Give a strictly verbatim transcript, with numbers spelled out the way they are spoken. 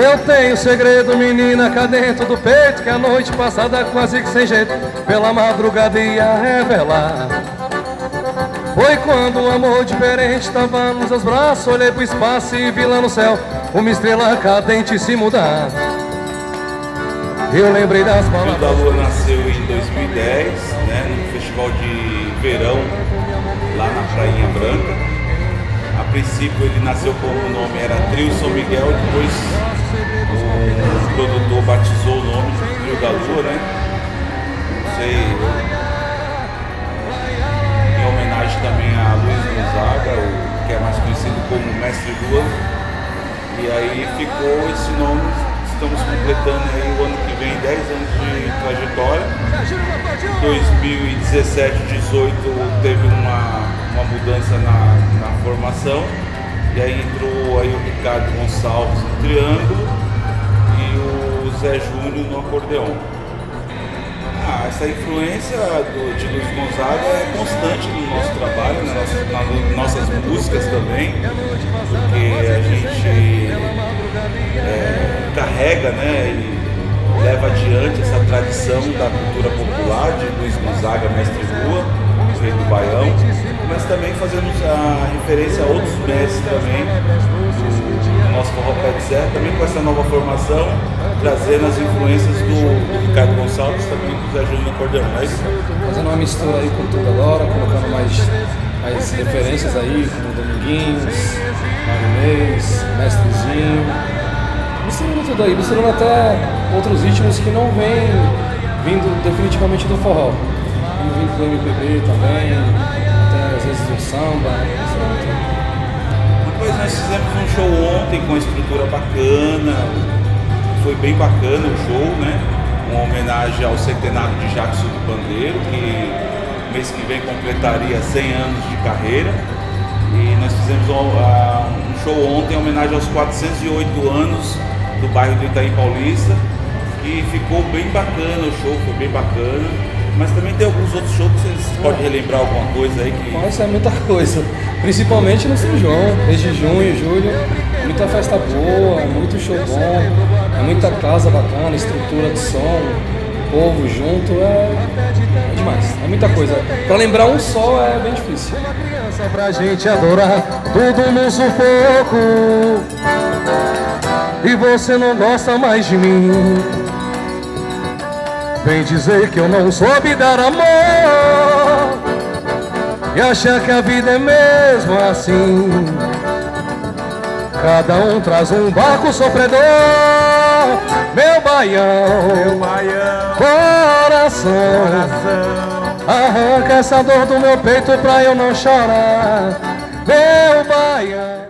Eu tenho segredo, menina, cá dentro do peito, que a noite passada quase que sem jeito, pela madrugada ia revelar. Foi quando um amor diferente estava nos seus braços, olhei pro espaço e vi lá no céu uma estrela cadente se mudar. Eu lembrei das palavras. Trio da Lua nasceu em dois mil e dez, né, no festival de verão lá na Prainha Branca. A princípio ele nasceu como o nome era Trio São Miguel, depois o produtor batizou o nome de Trio da Lua, né? Não sei, em homenagem também a Luiz Gonzaga, o, que é mais conhecido como Mestre Lua. E aí ficou esse nome. Estamos completando aí o ano que vem dez anos de trajetória. dois mil e dezessete, dezoito teve uma, uma mudança na, na formação. E aí entrou aí o Ricardo Gonçalves no triângulo e o Zé Júnior no acordeão. Ah, essa influência do, de Luiz Gonzaga é constante no nosso trabalho, nas nossas, nas nossas músicas também, porque a gente é, carrega, né, e leva adiante essa tradição da cultura popular de Luiz Gonzaga, Mestre Lua, o Rei do Baião, mas também fazemos a referência a outros mestres também do nosso forró pé de serra, também com essa nova formação, trazendo as influências do, do Ricardo Gonçalves, também do Zé Júnior no acordeão, não é isso? Fazendo uma mistura aí com tudo agora, colocando mais, mais referências aí, como Dominguinhos, Marinês, Mestrezinho, misturando tudo aí, misturando até outros ritmos que não vêm vindo definitivamente do forró, vêm vindo do M P B também, até às vezes do samba, misturando tudo. Depois nós fizemos um show ontem com uma estrutura bacana, foi bem bacana o show, né? Uma homenagem ao centenário de Jackson do Pandeiro, que mês que vem completaria cem anos de carreira. E nós fizemos um, um show ontem em homenagem aos quatrocentos e oito anos do bairro do Itaim Paulista, que ficou bem bacana o show, foi bem bacana. Mas também tem alguns outros shows que vocês podem relembrar alguma coisa aí que... Nossa, é muita coisa, principalmente no São João, desde junho e julho, muita festa boa, muito show bom, é muita casa bacana, estrutura de som, povo junto, é, é demais, é muita coisa. Pra lembrar um só é bem difícil. Pra gente adorar tudo no sufoco, e você não gosta mais de mim. Vem dizer que eu não soube dar amor e achar que a vida é mesmo assim. Cada um traz um barco sofredor, meu baião, meu baião, coração, coração, arranca essa dor do meu peito pra eu não chorar, meu baião.